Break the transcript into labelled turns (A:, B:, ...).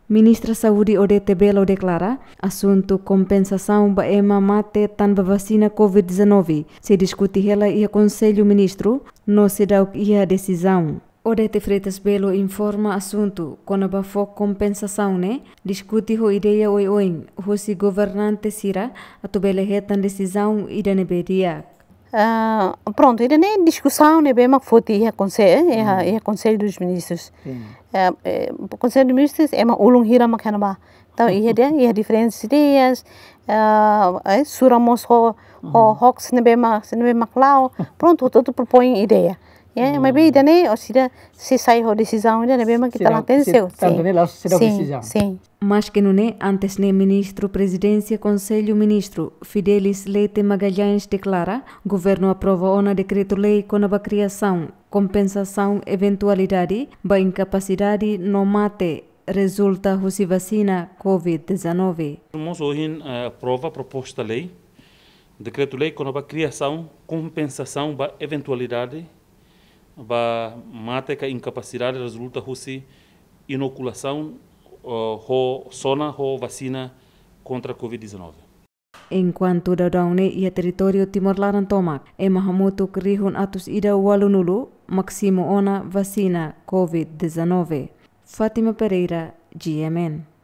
A: Ministra Saúde Odete Bello declara assunto compensação ba ema mate tanpa vacina Covid-19 se discute ela e o Conselho Ministro não se dá a decisão. Odete Freitas Bello informa assunto quando ba foco compensação né discute a ideia oi se governante sira atubele retan decisão e da neberia.
B: Pronto, ainda nem discussão, né, bem, mas foi o Conselho dos Ministros. O Conselho dos Ministros é uma ulung hira makanaba. Então, ia diferentes ideias, suramos hox ne bem maclau, pronto, todo propõe ideia. Mas bem, ainda nem, se sai a decisão, ainda bem, que está lá penseu.
A: Sim. Mas que não é, antes nem ministro, presidência, conselho ministro, Fidelis Leite Magalhães declara, governo aprova o decreto-lei com a criação, compensação, eventualidade, ba incapacidade não mate, resulta da vacina Covid-19.
C: Nós hoje aprova a proposta lei, decreto-lei com a criação, compensação, ba eventualidade, ba mate a incapacidade resulta da inoculação zona vacina contra a Covid-19.
A: Enquanto Dadaune e a território Timor-Larantomak, e Mahamutu Krihun Atus Ida Walunulu, Maximo Ona vacina Covid-19. Fátima Pereira, GMN.